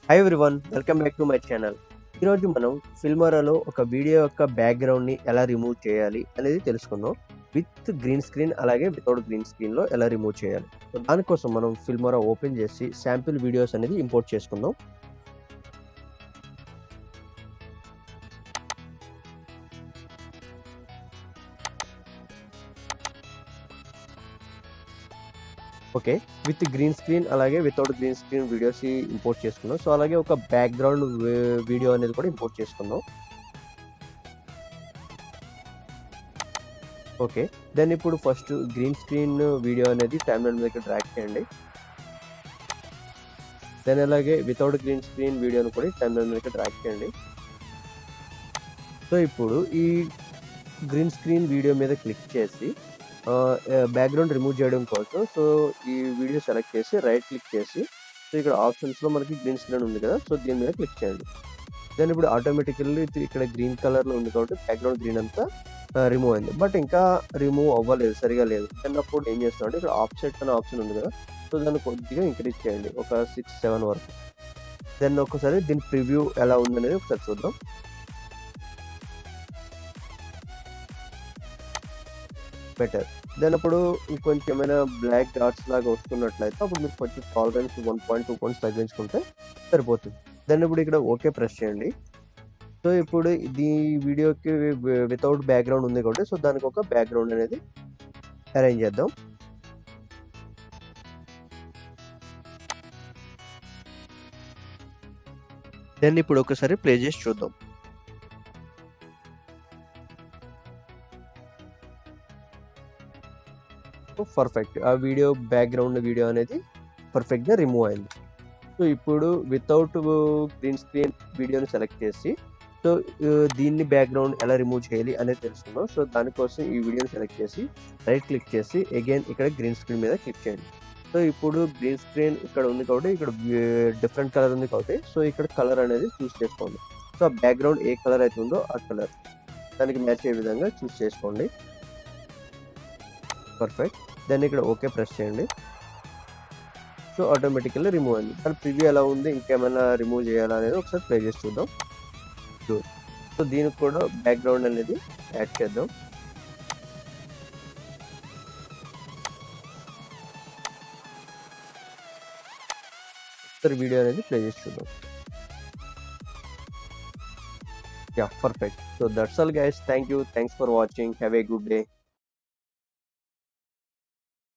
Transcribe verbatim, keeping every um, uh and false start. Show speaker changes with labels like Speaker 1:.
Speaker 1: Hi everyone, welcome back to my channel. ఈరోజు మనం ఫిల్మోరాలో ఒక వీడియో యొక్క బ్యాక్గ్రౌండ్ని ఎలా రిమూవ్ చేయాలి అనేది తెలుసుకుందాం. విత్ గ్రీన్ స్క్రీన్ అలాగే వితౌట్ గ్రీన్ స్క్రీన్లో ఎలా రిమూవ్ చేయాలి. సో దానికోసం మనం ఫిల్మోరా ఓపెన్ చేసి శాంపిల్ వీడియోస్ అనేది ఇంపోర్ట్ చేసుకుందాం. ఓకే, విత్ గ్రీన్ స్క్రీన్ అలాగే without green screen videos import చేసుకుందాం. సో అలాగే ఒక బ్యాక్గ్రౌండ్ వీడియో అనేది కూడా ఇంపోర్ట్ చేసుకుందాం. ఓకే, దెన్ ఇప్పుడు ఫస్ట్ గ్రీన్ స్క్రీన్ వీడియో అనేది టైమ్లైన్ దగ్గర డ్రాగ్ చేయండి. దెన్ అలాగే వితౌట్ గ్రీన్ స్క్రీన్ వీడియోని కూడా టైమ్లైన్ దగ్గర డ్రాగ్ చేయండి. సో ఇప్పుడు ఈ గ్రీన్ స్క్రీన్ వీడియో మీద క్లిక్ చేసి బ్యాక్గ్రౌండ్ రిమూవ్ చేయడం కోసం సో ఈ వీడియో సెలెక్ట్ చేసి రైట్ క్లిక్ చేసి సో ఇక్కడ ఆప్షన్స్లో మనకి గ్రీన్ స్క్రీన్ ఉంది కదా, సో దీని మీద క్లిక్ చేయండి. దెన్ ఇప్పుడు ఆటోమేటికల్లీ ఇక్కడ గ్రీన్ కలర్లో ఉంది కాబట్టి బ్యాక్గ్రౌండ్ గ్రీన్ అంతా రిమూవ్ అయింది. బట్ ఇంకా రిమూవ్ అవ్వలేదు, సరిగా లేదు. దెన్ అప్పుడు ఏం చేస్తున్నాం అంటే ఇక్కడ ఆఫ్సెట్ అనే ఆప్షన్ ఉంది కదా, సో దాన్ని కొద్దిగా ఇంక్రీజ్ చేయండి ఒక సిక్స్ సెవెన్ వరకు. దెన్ ఒకసారి దీని ప్రివ్యూ ఎలా ఉందనేది ఒకసారి చూద్దాం. బెటర్. దెన్ అప్పుడు ఇంకొంచెం ఏమైనా బ్లాక్ డాట్స్ లాగా వస్తున్నట్లయితే అప్పుడు మీరు కొంచెం tolerance one point two points తగ్గించుకుంటే సరిపోతుంది. దెన్ ఇప్పుడు ఇక్కడ ఓకే ప్రెస్ చేయండి. సో ఇప్పుడు ఇది వీడియోకి వితౌట్ బ్యాక్గ్రౌండ్ ఉంది కాబట్టి సో దానికి ఒక బ్యాక్గ్రౌండ్ అనేది అరేంజ్ చేద్దాం. దెన్ ఇప్పుడు ఒకసారి ప్లే చేసి చూద్దాం. పర్ఫెక్ట్, ఆ వీడియో బ్యాక్గ్రౌండ్ వీడియో అనేది పర్ఫెక్ట్గా రిమూవ్ అయింది. సో ఇప్పుడు వితౌట్ గ్రీన్ స్క్రీన్ వీడియోని సెలెక్ట్ చేసి సో దీన్ని బ్యాక్గ్రౌండ్ ఎలా రిమూవ్ చేయాలి అనేది తెలుసుకుందాం. సో దానికోసం ఈ వీడియోని సెలెక్ట్ చేసి రైట్ క్లిక్ చేసి అగైన్ ఇక్కడ గ్రీన్ స్క్రీన్ మీద క్లిక్ చేయండి. సో ఇప్పుడు గ్రీన్ స్క్రీన్ ఇక్కడ ఉంది కాబట్టి ఇక్కడ డిఫరెంట్ కలర్ ఉంది కాబట్టి సో ఇక్కడ కలర్ అనేది చూస్ చేసుకోండి. సో ఆ బ్యాక్గ్రౌండ్ ఏ కలర్ అయితే ఉందో ఆ కలర్ దానికి మ్యాచ్ అయ్యే విధంగా చూస్ చేసుకోండి. పర్ఫెక్ట్. దెన్ ఇక్కడ ఓకే ప్రెస్ చేయండి. సో ఆటోమేటికల్లీ రిమూవ్ అయింది. కానీ ప్రివ్యూ ఎలా ఉంది, ఇంకేమైనా రిమూవ్ చేయాలా అనేది ఒకసారి ప్లే చేసి చూద్దాం. సో దీనికి కూడా బ్యాక్గ్రౌండ్ అనేది యాడ్ చేద్దాం. ఒకసారి వీడియో అనేది ప్లే చేసి చూద్దాం. Yeah, perfect. So that's all guys. Thank you. Thanks for watching. Have a good day.